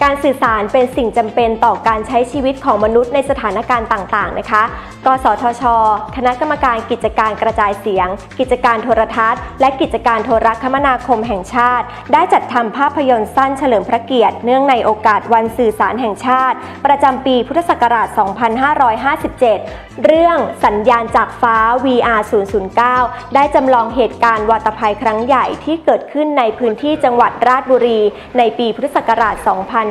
การสื่อสารเป็นสิ่งจำเป็นต่อการใช้ชีวิตของมนุษย์ในสถานการณ์ต่างๆนะคะกสทช.คณะกรรมการกิจการกระจายเสียงกิจการโทรทัศน์และกิจการโทรคมนาคมแห่งชาติได้จัดทำภาพยนตร์สั้นเฉลิมพระเกียรติเนื่องในโอกาสวันสื่อสารแห่งชาติประจำปีพุทธศักราช 2557 เรื่องสัญญาณจากฟ้า VR 009 ได้จำลองเหตุการณ์วาตภัยครั้งใหญ่ที่เกิดขึ้นในพื้นที่จังหวัดราชบุรีในปีพุทธศักราช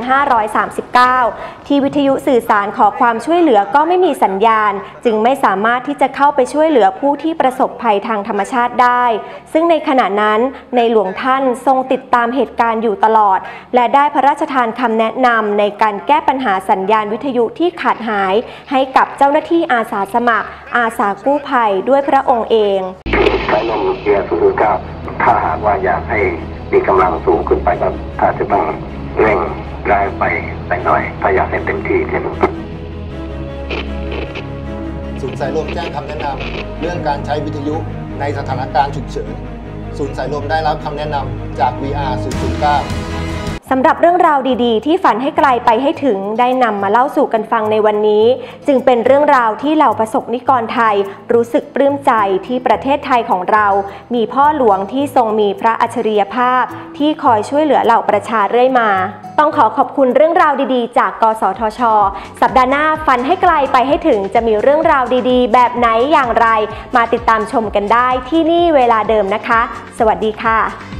2539 ที่วิทยุสื่อสารขอความช่วยเหลือก็ไม่มีสัญญาณจึงไม่สามารถที่จะเข้าไปช่วยเหลือผู้ที่ประสบภัยทางธรรมชาติได้ซึ่งในขณะนั้นในหลวงท่านทรงติดตามเหตุการณ์อยู่ตลอดและได้พระราชทานคำแนะนำในการแก้ปัญหาสัญญาณวิทยุที่ขาดหายให้กับเจ้าหน้าที่อาสาสมัครอาสากู้ภัยด้วยพระองค์เองสายลมเกียร์009ถ้าหากว่าอยากให้มีกำลังสูงขึ้นไปก็ถ้าจะต้องเร่งแรงไปหน่อยถ้าอยากให้เต็มที่ที่สุดศูนย์สายลมแจ้งคำแนะนำเรื่องการใช้วิทยุในสถานการณ์ฉุกเฉินศูนย์สายลมได้รับคำแนะนำจาก VR 009 สำหรับเรื่องราวดีๆที่ฝันให้ไกลไปให้ถึงได้นำมาเล่าสู่กันฟังในวันนี้จึงเป็นเรื่องราวที่เหล่าประสบนิกรไทยรู้สึกปลื้มใจที่ประเทศไทยของเรามีพ่อหลวงที่ทรงมีพระอัจฉริยภาพที่คอยช่วยเหลือเหล่าประชาเรื่อยมาต้องขอบคุณเรื่องราวดีๆจากกสทช.สัปดาห์หน้าฝันให้ไกลไปให้ถึงจะมีเรื่องราวดีๆแบบไหนอย่างไรมาติดตามชมกันได้ที่นี่เวลาเดิมนะคะสวัสดีค่ะ